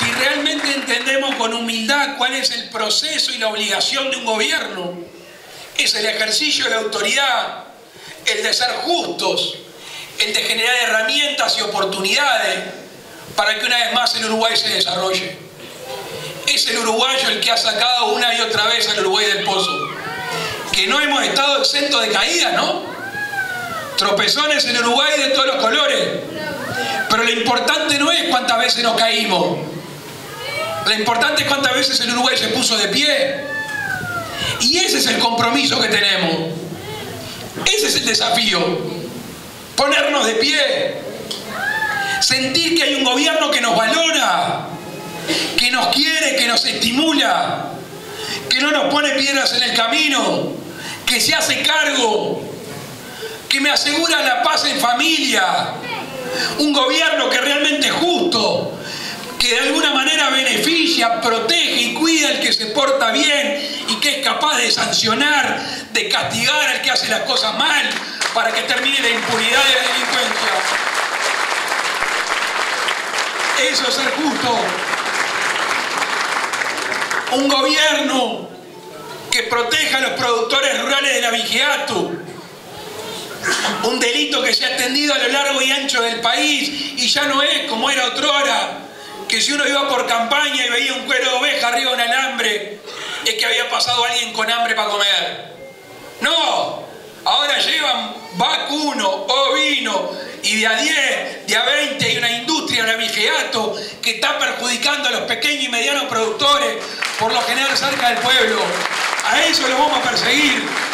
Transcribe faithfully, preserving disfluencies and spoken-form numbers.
Si realmente entendemos con humildad cuál es el proceso y la obligación de un gobierno, es el ejercicio de la autoridad, el de ser justos, el de generar herramientas y oportunidades para que una vez más el Uruguay se desarrolle. Es el uruguayo el que ha sacado una y otra vez al Uruguay del pozo. Que no hemos estado exentos de caídas, ¿no? Tropezones en Uruguay de todos los colores. Pero lo importante no es cuántas veces nos caímos. Lo importante es cuántas veces el Uruguay se puso de pie. Y ese es el compromiso que tenemos. Ese es el desafío. Ponernos de pie. Sentir que hay un gobierno que nos valora, que nos quiere, que nos estimula, que no nos pone piedras en el camino, que se hace cargo, que me asegura la paz en familia. Un gobierno que realmente es justo, que de alguna manera beneficia, protege y cuida al que se porta bien y que es capaz de sancionar, de castigar al que hace las cosas mal para que termine la impunidad de la delincuencia. Eso es ser justo. Un gobierno que proteja a los productores rurales del abigeato. Un delito que se ha extendido a lo largo y ancho del país y ya no es como era otrora, que si uno iba por campaña y veía un cuero de oveja arriba de un alambre, es que había pasado alguien con hambre para comer. No, ahora llevan vacuno, ovino, y de a diez, de a veinte hay una industria del abigeato que está perjudicando a los pequeños y medianos productores, por lo general cerca del pueblo. A eso lo vamos a perseguir.